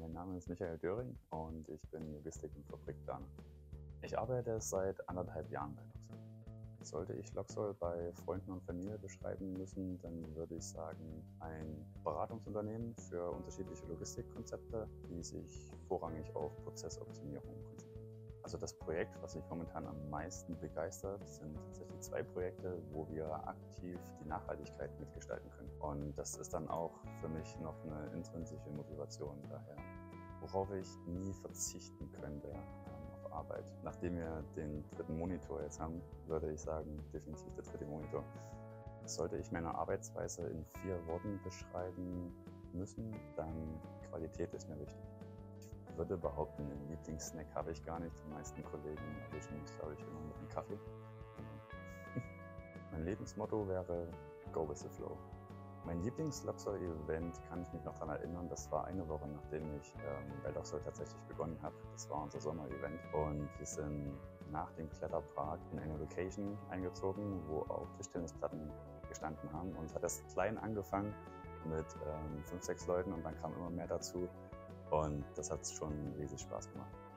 Mein Name ist Michael Döring und ich bin Logistik- und Fabrikplaner. Ich arbeite seit 1,5 Jahren bei Luxol. Sollte ich Luxol bei Freunden und Familie beschreiben müssen, dann würde ich sagen, ein Beratungsunternehmen für unterschiedliche Logistikkonzepte, die sich vorrangig auf Prozessoptimierung konzentrieren. Also das Projekt, was mich momentan am meisten begeistert, sind tatsächlich 2 Projekte, wo wir aktiv die Nachhaltigkeit mitgestalten können. Und das ist dann auch für mich noch eine intrinsische Motivation daher, worauf ich nie verzichten könnte auf Arbeit. Nachdem wir den 3. Monitor jetzt haben, würde ich sagen, definitiv der 3. Monitor. Sollte ich meine Arbeitsweise in 4 Worten beschreiben müssen, dann Qualität ist mir wichtig. Ich würde behaupten, einen Lieblingssnack habe ich gar nicht. Die meisten Kollegen erwischen mich, glaube ich, immer mit einem Kaffee. Mein Lebensmotto wäre Go with the Flow. Mein Lieblings-Luxol-Event kann ich mich noch daran erinnern, das war eine Woche, nachdem ich bei Luxol tatsächlich begonnen habe. Das war unser Sommer-Event und wir sind nach dem Kletterpark in eine Location eingezogen, wo auch Tischtennisplatten gestanden haben. Und es hat erst klein angefangen mit 5, 6 Leuten und dann kam immer mehr dazu und das hat schon riesig Spaß gemacht.